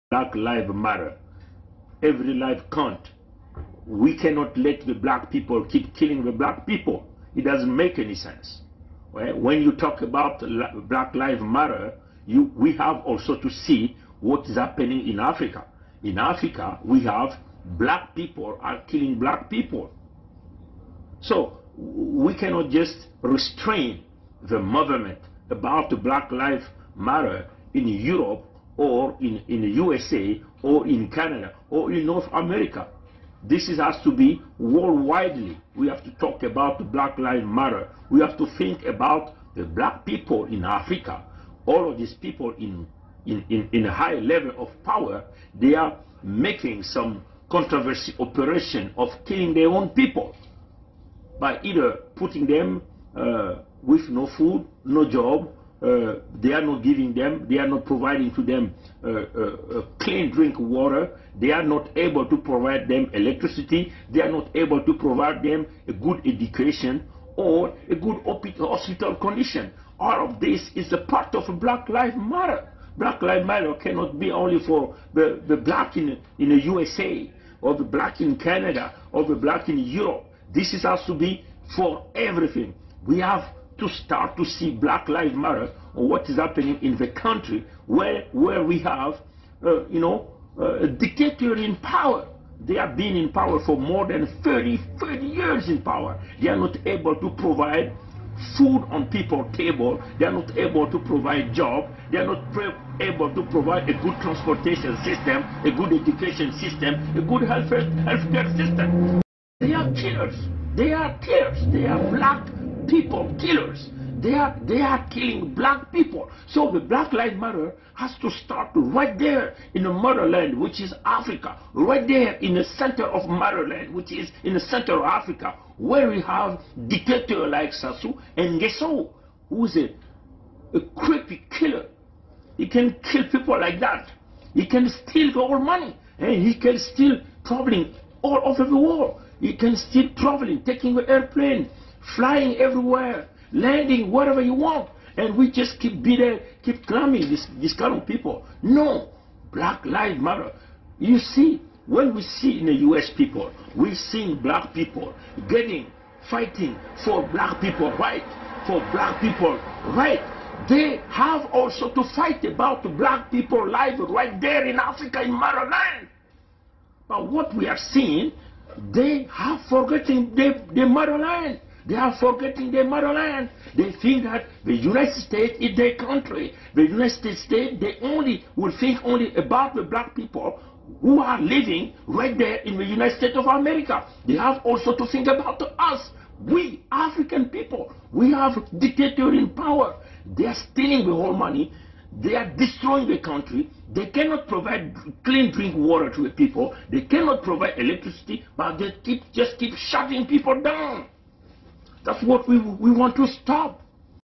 Black Lives Matter. Every life counts. We cannot let the black people keep killing the black people. It doesn't make any sense. When you talk about Black Lives Matter, we have also to see what is happening in Africa. In Africa, we have black people are killing black people. So we cannot just restrain the movement about the Black Lives Matter in Europe or in the USA or in Canada or in North America. This has to be worldwidely. We have to talk about the Black Lives Matter. We have to think about the black people in Africa. All of these people in a high level of power, they are making some controversy operation of killing their own people by either putting them with no food, no job. They are not giving them, they are not providing to them clean drink water. They are not able to provide them electricity. They are not able to provide them a good education or a good hospital condition. All of this is a part of Black Lives Matter. Black Lives Matter cannot be only for the black in the USA or the black in Canada or the black in Europe. This has to be for everything. We have to start to see Black Lives Matter or what is happening in the country where we have, a dictator in power. They have been in power for more than 30 years in power. They are not able to provide food on people's table. They are not able to provide job. They are not able to provide a good transportation system, a good education system, a good healthcare system. They are killers. They are killers. They are black people killers. They are killing black people. So the Black Lives Matter has to start right there in the motherland, which is Africa, right there in the center of motherland, which is in the center of Africa, where we have dictators like Sassou Nguesso, who's a creepy killer. He can kill people like that. He can steal our money, and he can steal traveling all over the world. He can steal traveling, taking the airplane, flying everywhere, landing wherever you want, and we just keep claiming this kind of people. No, Black Lives Matter. You see, when we see in the US people, we see black people fighting for black people right, for black people right. They have also to fight about the black people lives right there in Africa, in motherland. But what we are seeing, they have forgotten their motherland. They are forgetting their motherland. They think that the United States is their country. The United States, they will think only about the black people who are living right there in the United States of America. They have also to think about us. We, African people, we have dictators in power. They are stealing the whole money. They are destroying the country. They cannot provide clean drink water to the people. They cannot provide electricity, but they just keep shutting people down. That's what we want to stop.